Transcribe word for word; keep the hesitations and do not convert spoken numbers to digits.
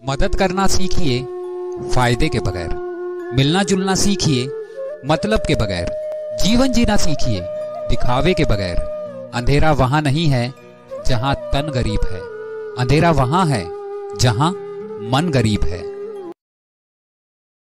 मदद करना सीखिए फायदे के बगैर, मिलना जुलना सीखिए मतलब के बगैर, जीवन जीना सीखिए दिखावे के बगैर। अंधेरा वहां नहीं है जहां तन गरीब है, अंधेरा वहां है जहां मन गरीब है।